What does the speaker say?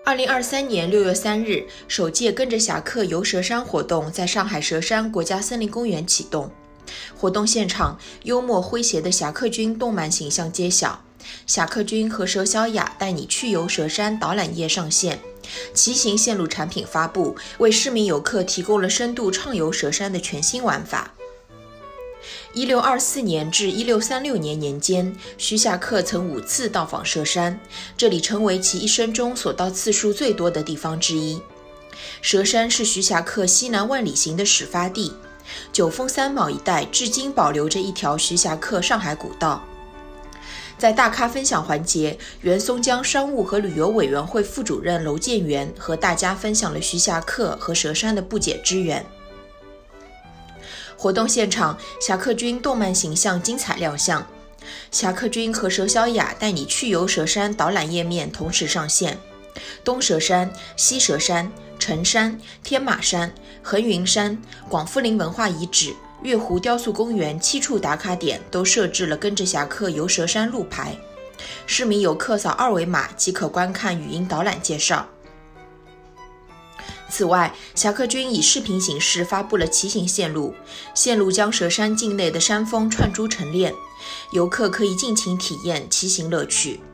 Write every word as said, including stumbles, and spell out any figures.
二零二三年六月三日，首届跟着侠客游佘山活动在上海佘山国家森林公园启动。活动现场，幽默诙谐的侠客君动漫形象揭晓，侠客君和佘小雅带你去游佘山导览页上线，骑行线路产品发布，为市民游客提供了深度畅游佘山的全新玩法。一六二四年至一六三六年年间，徐霞客曾五次到访佘山，这里成为其一生中所到次数最多的地方之一。佘山是徐霞客西南万里行的始发地，九峰三卯一带至今保留着一条徐霞客上海古道。在大咖分享环节，原松江商务和旅游委员会副主任娄建元和大家分享了徐霞客和佘山的不解之缘。活动现场，侠客君动漫形象精彩亮相，侠客君和佘小雅带你去游佘山导览页面同时上线，东佘山、西佘山、陈山、天马山、横云山、广富林文化遗址、月湖雕塑公园七处打卡点都设置了跟着侠客游佘山路牌，市民游客扫二维码即可观看语音导览介绍。此外，侠客君以视频形式发布了骑行线路，线路将佘山境内的山峰串珠成链，游客可以尽情体验骑行乐趣。